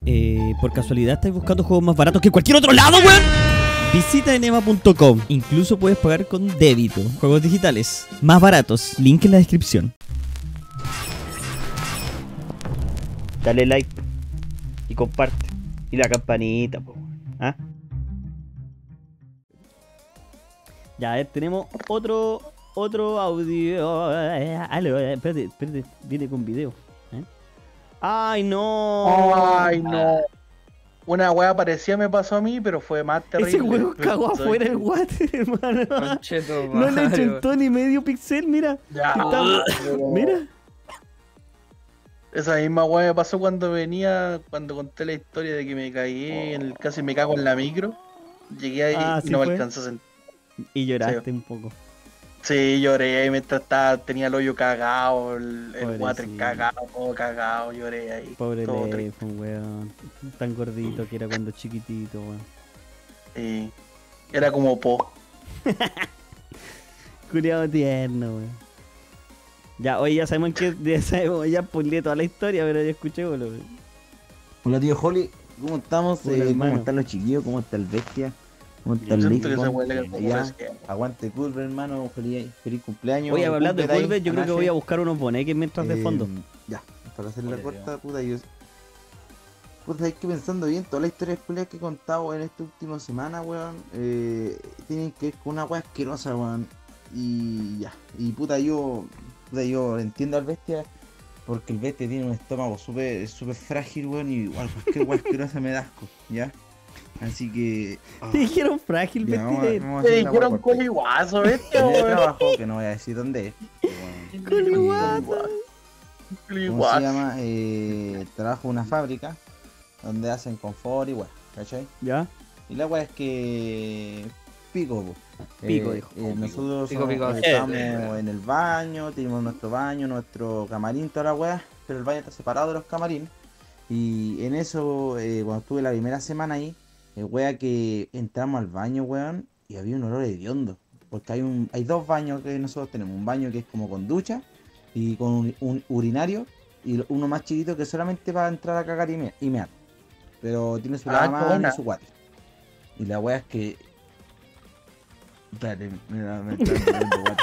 ¿Por casualidad estáis buscando juegos más baratos que cualquier otro lado, weón? Visita enema.com. Incluso puedes pagar con débito. Juegos digitales más baratos. Link en la descripción. Dale like y comparte. Y la campanita, po. ¿Ah? Ya, a ver, tenemos otro audio. Aló, espérate, viene con video. ¡Ay, no! ¡Ay, no! Una wea parecida me pasó a mí, pero fue más terrible. Ese huevo cagó afuera el water, hermano. Concheto, No le Mario. chuntó ni medio pixel, mira. Ya, Está- pero Mira. esa misma wea me pasó cuando conté la historia de que me caí, casi me cago en la micro. Llegué ahí Ah, y ¿sí no me fue? alcanzó a sentir. Y lloraste un poco. Sí, lloré ahí mientras tenía el hoyo cagado, el water Pobrecito. cagado, todo cagado, lloré ahí. Pobre todo triste. Leifon, weón. Tan gordito que era cuando chiquitito, weón. Sí, era como po. Culiado tierno, weón. Ya, hoy ya sabemos ya spoileé toda la historia, pero ya escuchémoslo, weón. Hola tío Holly, ¿cómo estamos? Hola, hermano. ¿Cómo están los chiquillos? ¿Cómo está el bestia? ¿Cómo está Yo el siento que esa Lisbon? wea le como Ya, recién. aguante Culver, hermano, feliz cumpleaños. Oye, hablando de Culver ahí, Culver, yo creo que Anaje. voy a buscar unos boneques mientras de fondo. Ya, para hacer la Oye, corta, puta, Puta, es que pensando bien, todas las historias culias que he contado en esta última semana, weón, tienen que ver con una wea asquerosa, weón. Y ya, y yo entiendo al bestia, porque el bestia tiene un estómago súper frágil, weón, y igual cualquier wea asquerosa me da asco, ¿ya? Así que... Te dijeron frágil, ya, vamos a vestir. vamos a Te hacer la wea dijeron corta. coliguazo, este En el weón. trabajo, que no voy a decir dónde es. pero bueno. Coliguazo. ¿Cómo se Coliguazo. llama? Trabajo en una fábrica donde hacen confort y weá, ¿cachai? ¿Ya? Y la weá es que... Pico, po. Pico, dijo. Nosotros Pico, pico. estamos en el baño, tenemos nuestro baño, nuestro camarín, toda la weá, pero el baño está separado de los camarines. Y en eso, cuando estuve la primera semana ahí, weá que entramos al baño, weón, y había un olor hediondo. Porque hay dos baños que nosotros tenemos, un baño que es como con ducha y con un urinario, y uno más chiquito que solamente para entrar a cagar y mear. Pero tiene su Ah, lavamanos buena. y su water. Y la weá es que... Espérate, me está dando water.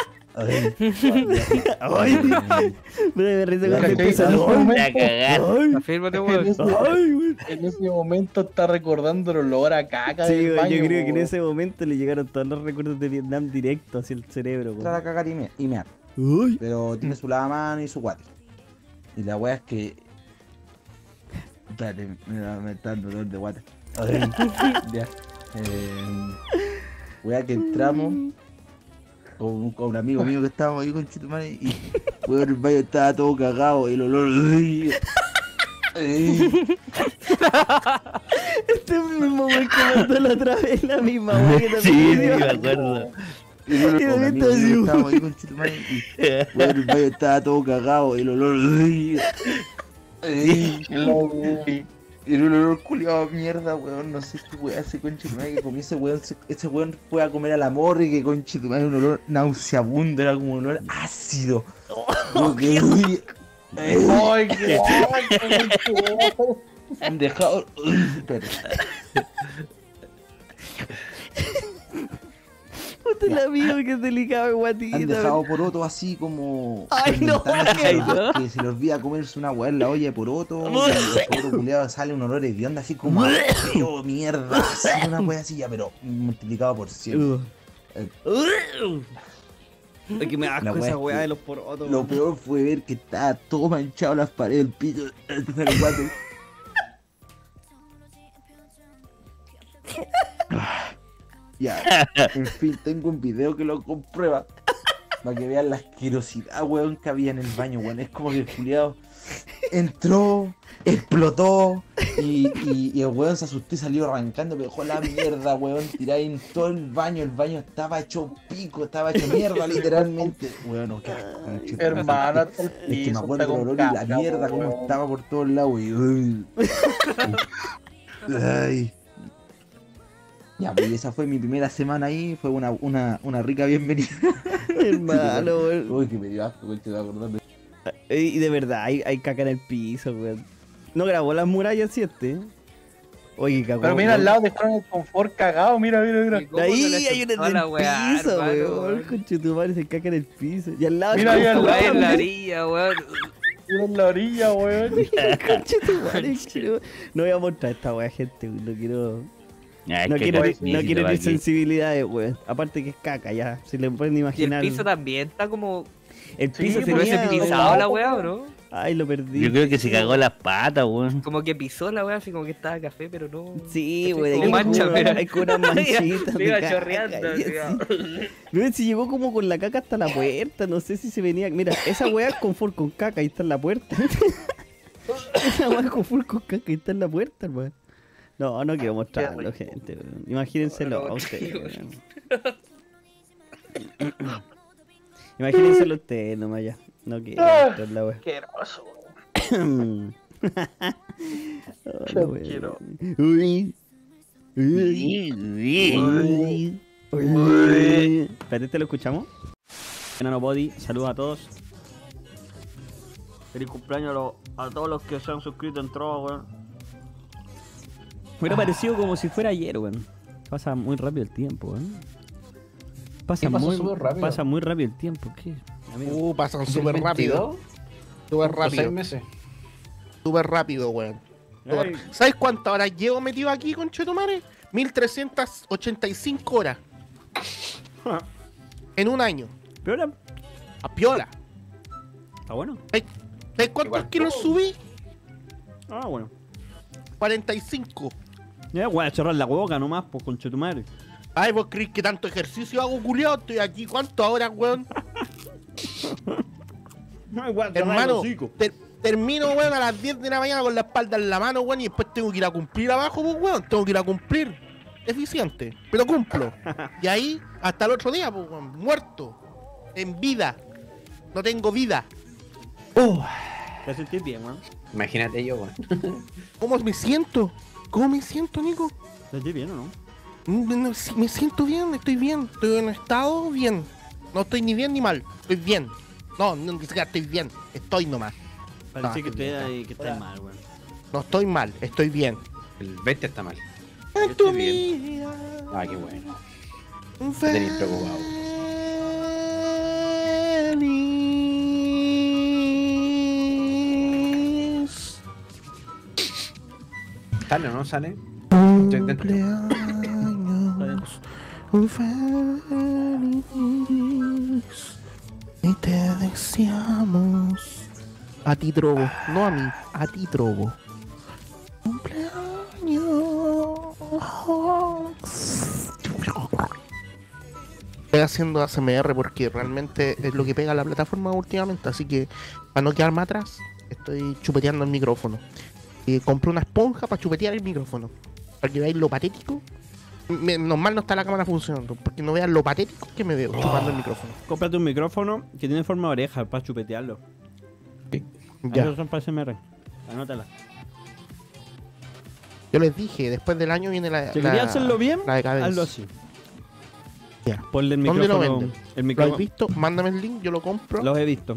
Ay, me risa cuando ¿Cachai? empieza En ese Ay, momento- ay, Afírmate, En weón. ese- ay, güey. En ese momento está recordando el olor a caca Sí, del güey, baño. yo creo que en weón. ese momento le llegaron todos los recuerdos de Vietnam directo hacia el cerebro, Entrar a güey. cagar y mear. Uy. Pero tiene su lavamanos y su water. Y la weá es que... Espérate, me está dando dolor de water. Ya. Weá que entramos con un amigo mío que estábamos ahí con Chitumare y weón, el baño estaba todo cagado y el olor... Este mismo güey que mandó la otra vez la misma güey que también dio. acuerdo. Y Y con de un amigo repente mío que así, estábamos ahí con Chitumare y weón, el baño estaba todo cagado y el olor... Y era un olor culiado a mierda, weón. No sé qué weón hace concha de madre que comió ese weón fue a comer a la morgue que concha de madre un olor nauseabundo, era como un olor ácido. Como que, uy, Ay, qué asco, han dejado. Espera. Puta el amigo que es delicado y Han guatita. dejado poroto así como. Ay, no, fermentándose, que se le olvida comerse una weá en la olla de poroto. Y el poroto culiado sale un olor hediondo así como a feo, mierda. Así, una weá así ya, pero multiplicado por 100. Es que me da La asco wea esa es weá que de los porotos. Lo peor fue ver que estaba todo manchado las paredes del pito. Entonces el guate. Ya, en fin, tengo un video que lo comprueba. Para que vean la asquerosidad, weón, que había en el baño, weón. Es como que el culiado entró, explotó y el weón se asustó y salió arrancando, me dejó la mierda, weón, tirada en todo el baño estaba hecho pico, estaba hecho mierda literalmente. Weón, qué asco, conchito. hermano, hasta el Es que me piso acuerdo está del con olor y la caca, mierda weón. como estaba por todos lados, weón. Ay. Ya, pues esa fue mi primera semana ahí, fue una rica bienvenida. Hermano, weón. Uy, que me dio asco, conchito, de acordarme. Y de verdad, hay caca en el piso, weón. No grabó las murallas 7. Oye, cagó. Pero mira, al lado dejaron el confort cagado, mira. Ahí hay una en la el weá, piso, hermano, weón. Conchetumare, se caca en el piso. Y al lado Mira, ahí al Weá lado. en la orilla, weón. Mira en la orilla, weón. Conchetumare, no voy a mostrar esta weá, gente. No quiero. No quiero ni sensibilidades, weón. Aparte que es caca, ya. Si le pueden Y el imaginar. piso también está como. El Sí, piso Se hubiese tenía. pisado la weá, ¿o no? Ay, lo perdí. Yo creo que se cagó las patas, weón. Como que pisó la weá, así como que estaba café, pero no. Sí, Como güey, mancha, pero- hay como unas manchitas. Se iba de caca, chorreando, y así, así. No, si llegó como con la caca hasta la puerta, no sé si se venía. Mira, esa weá es confort con caca, ahí está en la puerta. Esa weá es confort con caca, ahí está en la puerta, weón. No quiero mostrarlo, gente. Weón. Imagínenselo a ustedes. Weón. Imagínenselo ustedes nomás ya. No quiero mostrar la weá. Qué hermoso, weón. Oh, no, quiero. Uy. Espérate, ¿te lo escuchamos? Enano Body, saludos a todos. Feliz cumpleaños a todos los que se han suscrito en Trova, weón. Me hubiera parecido como si fuera ayer, weón. Pasa muy rápido el tiempo, weón. Pasa súper rápido. Pasa muy rápido el tiempo, ¿qué? Amigo. Pasan súper rápido. Súper rápido. 6 meses. Súper rápido, weón. Ay. ¿Sabes cuántas horas llevo metido aquí, conchetumare? 1385 horas. En un año. Pero ahora, A piola. está bueno. ¿Sabes cuántos Igual kilos poco. subí? Ah, bueno. 45. Ya, voy a cerrar la boca nomás, pues, concha tu madre. Ay, vos crees que tanto ejercicio hago, culiao. Estoy aquí, ¿cuántas horas, weón? Hermano, termino, weón, a las 10 de la mañana con la espalda en la mano, weón, y después tengo que ir a cumplir abajo, pues, weón. Tengo que ir a cumplir. Eficiente, pero cumplo. Y ahí, hasta el otro día, pues, weón, muerto. En vida. No tengo vida. Te sentís bien, weón. Imagínate yo, weón. ¿Cómo me siento? ¿Cómo me siento, Nico? ¿Te sentís bien o no? Me siento bien, estoy bien. Estoy en estado bien. No estoy ni bien ni mal. Estoy bien. No, ni siquiera estoy bien. Estoy nomás. Parece Ah, que estoy ahí, que estás mal, weón. No estoy mal, estoy bien. El 20 está mal. En estoy tu bien. vida. Ah, qué bueno. tenéis preocupado. Feliz ¿Sale o no sale? Estoy dentro. cumpleaños, feliz. Y te deseamos a ti, Drogo, no a mí, a ti, Drogo. Cumpleaños. Estoy haciendo ASMR porque realmente es lo que pega la plataforma últimamente, así que para no quedarme atrás, estoy chupeteando el micrófono. Compré una esponja para chupetear el micrófono, para que veáis lo patético. Normal no está la cámara funcionando, porque no vean lo patético que me veo chupando el micrófono. Cómprate un micrófono que tiene forma de oreja para chupetearlo. Ya. Esos son para SMR. Anótala. Yo les dije, después del año viene la. Si querías hacerlo bien, la decadencia. hazlo así. Ya. Ponle el ¿Dónde lo micrófono. venden? El ¿Lo has micrófono. visto? Mándame el link, yo lo compro. Los he visto.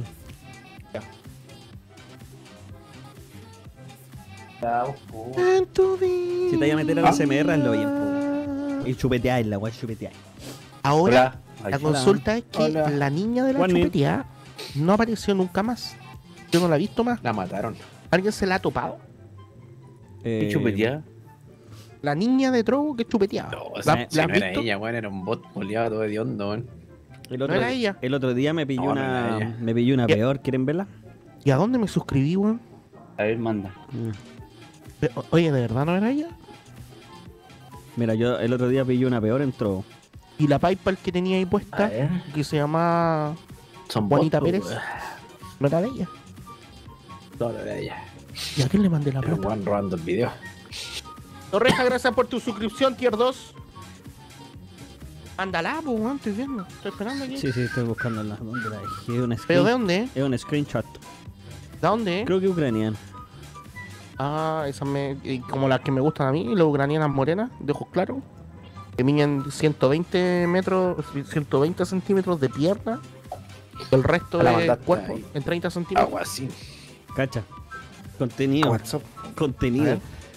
En tu vida. Si te vayas a meter a la SMR, hazlo bien, po. Y chupetearla, guay, chupetear. Ahora, Hola. la Ay, consulta es que Hola. la niña de la Juaní. chupeteada no apareció nunca más. Yo no la he visto más. La mataron. ¿Alguien se la ha topado? ¿Qué chupeteada? La niña de Trovo que chupeteaba. No, ¿La, si la has no era visto? ella, weón, era un bot boleado todo de hondo, weón. El otro, era ella. el otro día me pilló No, no era una. ella. Me pilló una Ya. peor, ¿quieren verla? ¿Y a dónde me suscribí, weón? A ver, manda. Oye, ¿de verdad no era ella? Mira, yo el otro día pillé una peor, entró. ¿Y la PayPal que tenía ahí A puesta, ver. que se llama Son Juanita bots, Pérez? weón. ¿No era de ella? Todo era ella. ¿Y a quién le mandé la Pero plata? weón robando el video. Torreja, gracias por tu suscripción, tier 2. Ándala, pues, weón, estoy viendo. Estoy esperando aquí. Sí, estoy buscándola. ¿Dónde la dejé? Es un ¿Pero de screen- dónde? Es un screenshot. ¿De dónde? Creo que ucraniano. Ah, esas como las que me gustan a mí, las ucranianas morenas, de ojos claros. Que miden 120 metros, 120 centímetros de pierna. El resto La del mandaste cuerpo ahí. en 30 centímetros. Agua así. Cacha. Contenido. WhatsApp. Contenido.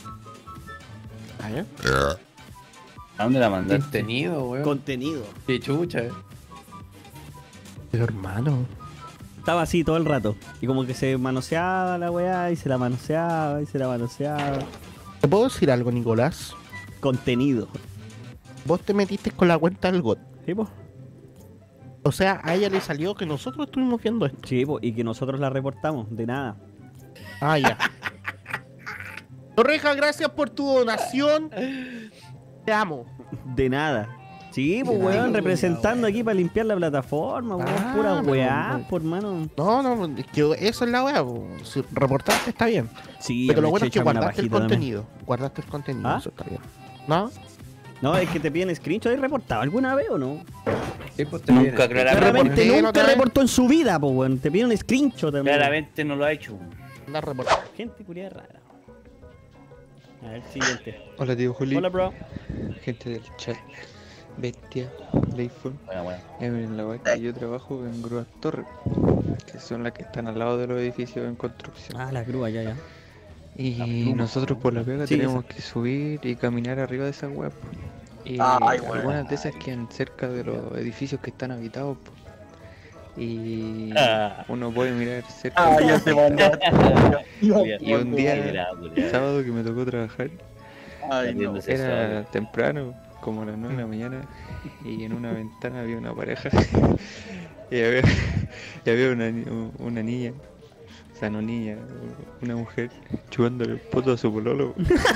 A ver. ¿A dónde la mandaste? Contenido, weón. Contenido. Qué chucha, Pero hermano. Estaba así todo el rato. Y como que se manoseaba la weá y se la manoseaba y se la manoseaba. ¿Te puedo decir algo, Nicolás? Contenido. Vos te metiste con la cuenta del GOT. ¿Sí, po? O sea, a ella le salió que nosotros estuvimos viendo esto. Sí, po, y que nosotros la reportamos. De nada. Ah, ya. Torreja, gracias por tu donación. Te amo. De nada. Sí, pues weón, representando aquí para limpiar la plataforma, weón. Ah, Pura pero, weá, weón. por mano. No, es que eso es la weá. Po. Si reportaste está bien. Sí, Pero lo bueno aproveché es que echarme una guardaste el pajita también. contenido. Guardaste el contenido, ¿Ah? eso está bien. ¿No? No, es que te piden screenshot. ¿Has reportado alguna vez o no? Sí, pues te Nunca, viene. claramente. Claramente reporté la nunca otra vez. reportó en su vida, pues weón. Te piden un screenshot también. Claramente no lo ha hecho. Anda a reportar. Gente curia rara. A ver, siguiente. Hola tío Juli, Hola, bro. gente del chat, Bestia, Leifon. Bueno. En la web que yo trabajo en Grúas Torres, que son las que están al lado de los edificios en construcción. Ah, la grúa, ya. Y nosotros por la pega Sí, tenemos que subir y caminar arriba de esa web. Y Ay, bueno. algunas de esas quedan cerca de los edificios que están habitados. Po. Y Ah. uno puede mirar cerca. Ah, ya te mandaste. Y un día, sábado que me tocó trabajar, Ay, no. era temprano, como a las 9 de la mañana, y en una ventana había una pareja y había una niña, o sea, no niña, una mujer chupándole el poto a su pololo.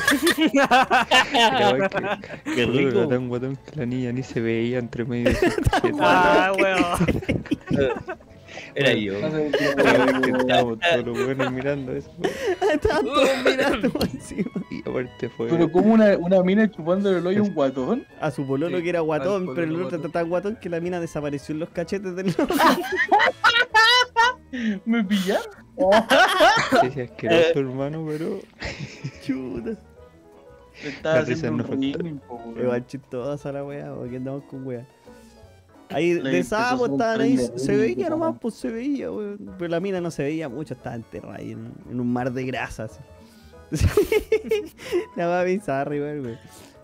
Qué rico. Era tan guatón que la niña ni se veía entre medio de sus cachetes. Ah, weón. Era yo. Estábamos todos los buenos mirando eso, Estaban todos mirando por encima. y aparte fue... Pero como una mina chupándole el hoyo a un guatón. A su pololo Sí, que era guatón, al pero el pololo otro guatón. está tan guatón que la mina desapareció en los cachetes del otro. ¿Me pillaron? Sí, sí, asqueroso, hermano, pero... Chuta. Me estaba La risa haciendo no un falta. ring, po, weón. Igual chistosa la weá, porque andamos con weá. Ahí Le de empezó a sábado hacer un estaban ahí, tren de se ring, veía po. nomás, pues se veía, weón. Pero la mina no se veía mucho, estaba enterrada ahí en un mar de grasa, así. La va a bizarra igual, weón.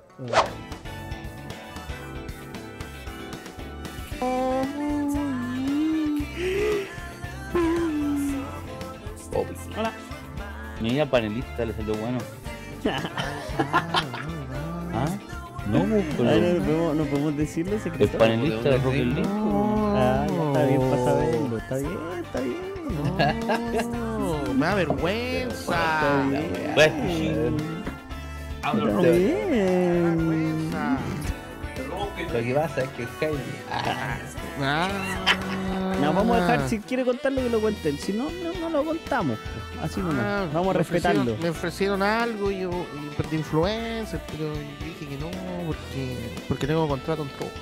Hola. Niña panelista le salió bueno. ¿Ah? No, pero No podemos decirlo el secreto. panelista de Rock el Link. Ah, ya está bien para saberlo, está bien, está bien. No, me da vergüenza. Pues, Está bien. Lo que pasa es que Jaime. No, vamos a dejar, si quiere contarlo que lo cuenten, si no, no lo contamos. Pues. Así nomás, vamos a respetarlo. Me ofrecieron algo y yo de influencer, pero yo dije que no, porque tengo contrato en todo.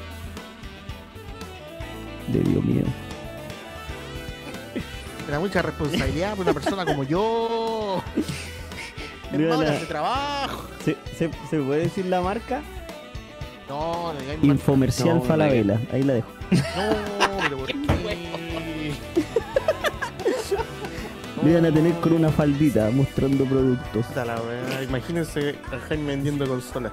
Le dio miedo. Era mucha responsabilidad para una persona como yo. Mira Hermano, la- de trabajo. ¿Se puede decir la marca? No, no digáis Infomercial no, Falabella, ahí la dejo. No, pero ¿por qué? Le iban a tener con una faldita mostrando productos. Puta la wea, imagínense a Jaime vendiendo consolas.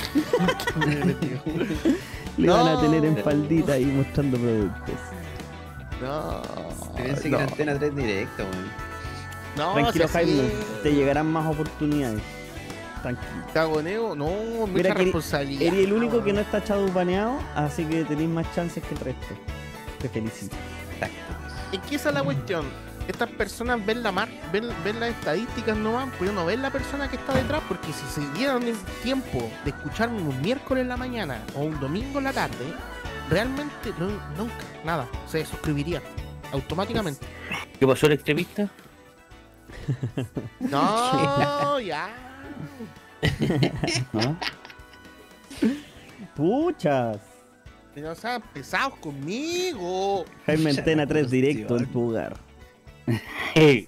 Le iban a No. tener en faldita ahí mostrando productos. No, Pensé que no, era Antena 3 directo, weón. no, Tranquilo, si Jaime, así te llegarán más oportunidades. Tranquilo. cagoneo, no, mucha Mira que responsabilidad. Eres el único que no está chadupaneado, así que tenéis más chances que el resto. Te felicito. Es que esa es la cuestión. Estas personas ven ven las estadísticas nomás, pero no ven la persona que está detrás, porque si se dieran el tiempo de escucharme un miércoles en la mañana o un domingo en la tarde, realmente nunca, nada, se suscribirían automáticamente. ¿Qué pasó el extremista? No, ya. ¿Ah? Puchas. Que no sean pesados conmigo. Jaime Antena 3 directo en tu hogar. Hey.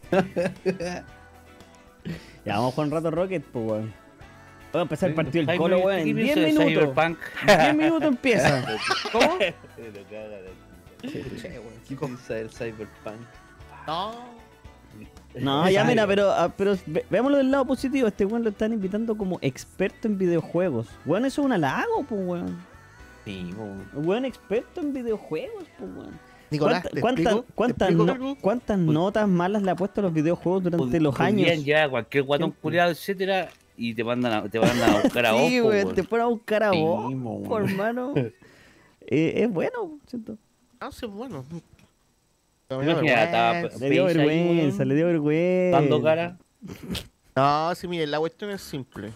Ya vamos con Rato Rocket, pues weón. Vamos a empezar el partido del Jaime, Colo, weón. ¿qué En piensa 10 de minutos. Cyberpunk? En 10 minutos empieza. ¿Cómo? ¿Qué piensa del Cyberpunk? No. No, ya mira, pero veámoslo del lado positivo. Este weón lo están invitando como experto en videojuegos. Weón, eso es un halago, pues weón. Sí, po. Weón experto en videojuegos, pues weón. Nicolás, ¿te explico? ¿Te explico algo? ¿Cuántas notas malas le ha puesto a los videojuegos durante los años? Podrían ya cualquier guatón culiado, etcétera, y te mandan a buscar a vos, Sí, po, weón, weón. te ponen a buscar a Sí, vos, mo, po, weón. hermano. Es bueno, siento. Ah, sí, bueno. Imagínate, estaba Le dio Space ahí, vergüenza, weón, le dio vergüenza. dando cara. No, sí, miren, la cuestión es simple.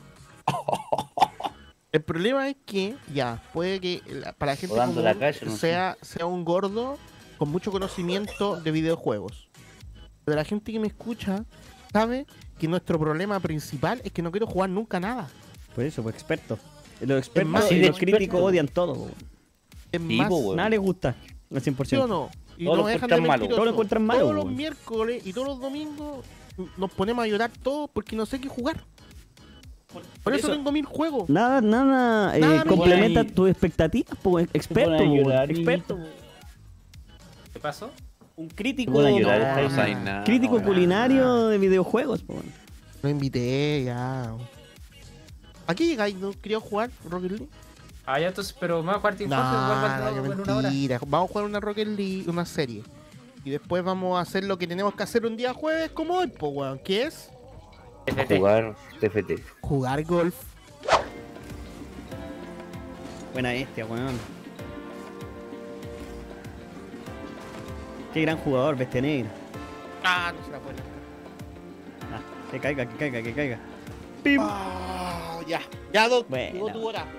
El problema es que, ya, puede que para la gente Rodando común la calle, no sé. sea un gordo con mucho conocimiento de videojuegos. Pero la gente que me escucha sabe que nuestro problema principal es que no quiero jugar nunca nada. Por eso, pues experto. Los expertos más, y sí, los de críticos experto. odian todo, po. Es Sí, más, po, weón. Nada les gusta, al 100%. ¿sí o no? Y Todos no lo dejan de encuentran malo. mentirosos. Todos lo encuentran malo, Todos los weón. miércoles y todos los domingos nos ponemos a llorar todos porque no sé qué jugar. Por eso tengo 1000 juegos. Nada Nada me complementa pone ahí- tus expectativas, pues, experto, pone a po, llorar, experto. niñito. ¿Qué pasó? Un crítico, Te pone a llorar, no, está ahí. No sabes nada. crítico weón. culinario de videojuegos, po. Lo invité ya. ¿A qué llegáis? ¿No quería jugar Rocket League? Ah, ya entonces, pero me voy a jugar Team Fortress, vuelvo al No, trabajo qué en una hora. mentira. Vamos a jugar una Rocket League, una serie. Y después vamos a hacer lo que tenemos que hacer un día jueves como hoy, pues weón. ¿Qué es? TFT. Jugar TFT. Jugar golf. Buena bestia, weón. Qué gran jugador, bestia negra. Ah, no se la puede. Ah, que caiga, que caiga, que caiga. ¡Pim! Ah, ya. Ya, Doc. Bueno. Llegó tu hora.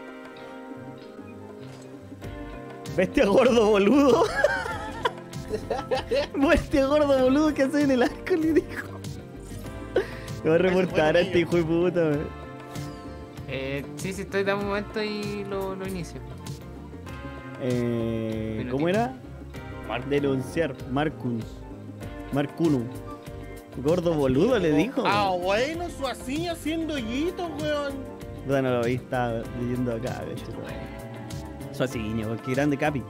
Bestia gordo boludo. Bestia gordo boludo que hace en el arco, le dijo. Me va a reportar a este hijo de puta, weón. Sí, estoy de un momento y lo inicio. ¿Cómo era? Denunciar. Marcunus. Gordo boludo le dijo. Ah, bueno, su así haciendo hoyitos, weón. No lo vi, estaba leyendo acá, Suaciño, qué grande capi.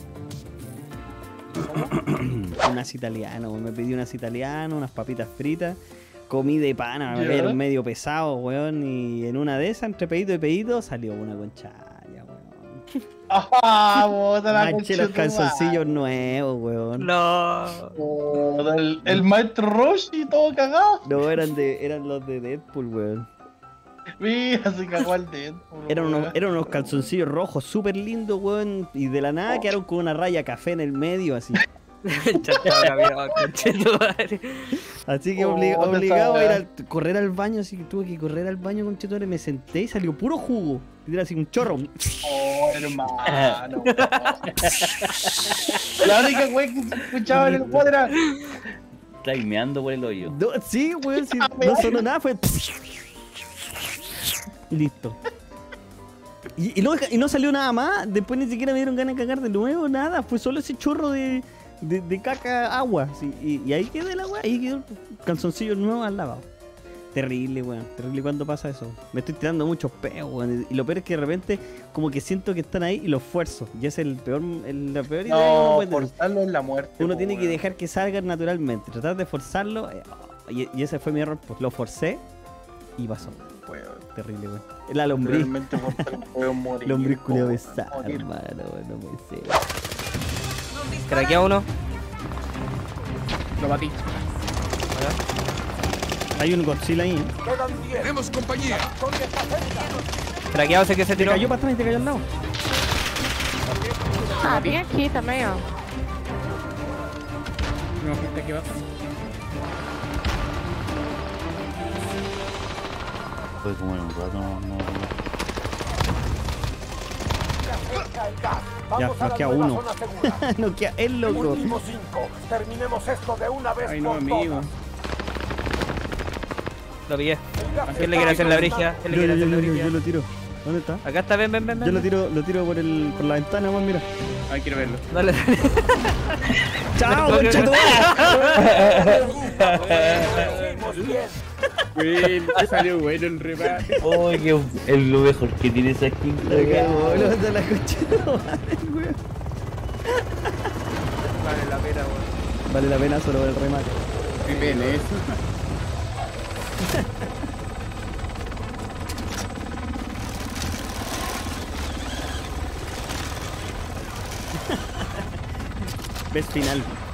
Unas italiano, me pedí unas italiano, unas papitas fritas, comí de pana, me Ya. cayeron medio pesado, weón, y en una de esas, entre pedito y pedito, salió una conchaya, weón. ¡Ah, bota la Manché los calzoncillos nuevos, weón. No. Puta, el maestro Roshi todo cagado. No, eran los de Deadpool, weón. Mira, se cagó al dedo. Eran unos calzoncillos rojos súper lindos, weón, y de la nada quedaron con una raya café en el medio, así. Así que Oh, obligado a ir esa a correr al baño, así que tuve que correr al baño con chetores, me senté y salió puro jugo. Y era así un chorro. Oh, hermano. La única wey que se escuchaba en el juego era. Está meando por el hoyo. No, sí, weón, sí, no sonó nada, fue. Listo. Y no salió nada más, después ni siquiera me dieron ganas de cagar de nuevo, nada, fue solo ese chorro de caca agua. Sí, y ahí quedó el agua, ahí quedó el calzoncillo nuevo al lavado. Terrible, weón, terrible cuando pasa eso. Me estoy tirando muchos peos, weón. Y lo peor es que de repente como que siento que están ahí y los esfuerzo. Y ese es la peor idea que uno No, puede tener. forzarlo en la muerte. Uno po, tiene que weón. dejar que salgan naturalmente. Tratar de forzarlo. Y ese fue mi error. Pues lo forcé y pasó. Weón, Terrible, weón. La lombriz. realmente forzar puedo morir. Lombriz culiao po, pesada, morir. hermano. No puede ser. Craquea uno. Lo batí. Hay un Godzilla ahí. Tenemos compañía. Craqueado ese que se Te tiró. cayó para atrás y te cayó al lado. Ah, bien aquí también. No, gente aquí abajo. Fue como en un rato, Ya, nos queda uno. Nos queda el loco. Ay, no, amigo. Lo pillé. ¿Quién le quiere hacer la brigia? ¿Quién le quiere hacer la Yo brigia? lo tiro. ¿Dónde está? Acá está, ven. Yo lo tiro por la ventana, weón, mira. Ay, quiero verlo. Dale. ¡Chao, Ok. Güey, salió bueno el remate. Oh, que es lo mejor que tiene esa skin. La cagó, lo de la cochera, weón. Vale la pena, weón. Vale la pena solo el remate. Muy bien, eso. Ves final.